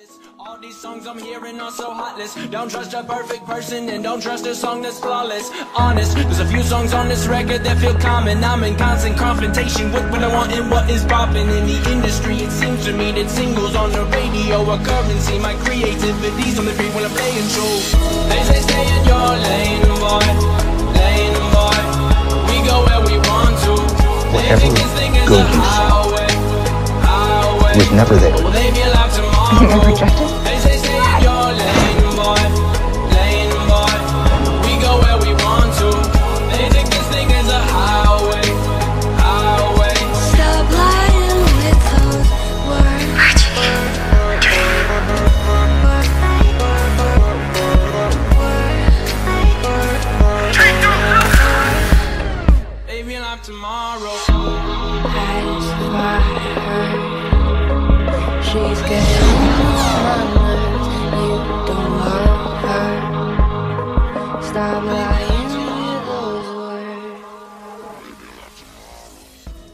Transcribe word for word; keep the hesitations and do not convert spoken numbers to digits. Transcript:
All these songs I'm hearing are so heartless. Don't trust a perfect person and don't trust a song that's flawless. Honest, there's a few songs on this record that feel common. I'm in constant confrontation with what I want and what is popping in the industry. It seems to me that singles on the radio are currency. My creativity's on the beat when I'm playing true. They say stay in your lane, boy, lane, boy. We go where we want to. Whatever good you saw was never there. Will they be alive tomorrow? Never rejected? They say stay in your lane, boy, lane, boy. We go where we want to. They think this thing is a highway, highway. Stop lying with those words. They be alive tomorrow. She's getting on my nerves. You don't love her. Stop lying.